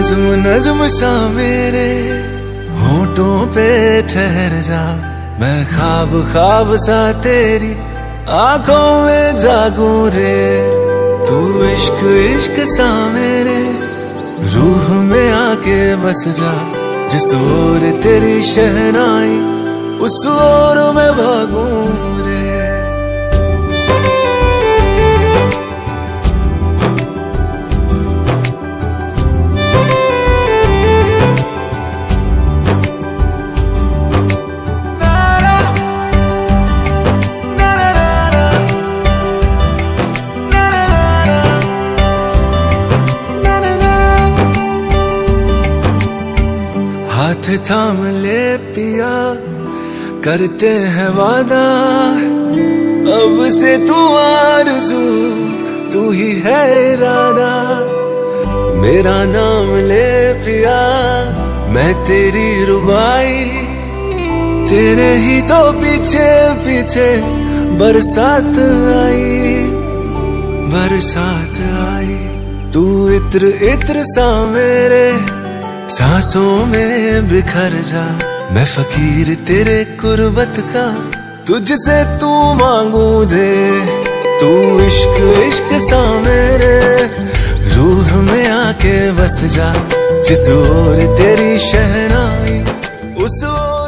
नज्म नज्म सा मेरे होठों पे ठहर जा, मैं ख्वाब ख्वाब सा तेरी आंखों में जागूं रे। तू इश्क इश्क सा मेरे रूह में आके बस जा, जिस ओर तेरी शहनाई उस ओर मैं भागूं रे। हाथ थाम ले पिया, करते हैं वादा, अब से तू आरज़ू तू ही है इरादा। मेरा नाम ले पिया, मैं तेरी रुबाई, तेरे ही तो पीछे पीछे बरसात आई, बरसात आई। तू इत्र इत्र सा मेरे सांसों में बिखर जा, मैं फकीर तेरे कुर्बत का, तुझसे तू मांगू दे। तू इश्क इश्क सा मेरे रूह में आके बस जा, जिस ओर तेरी शहनाई उस ओर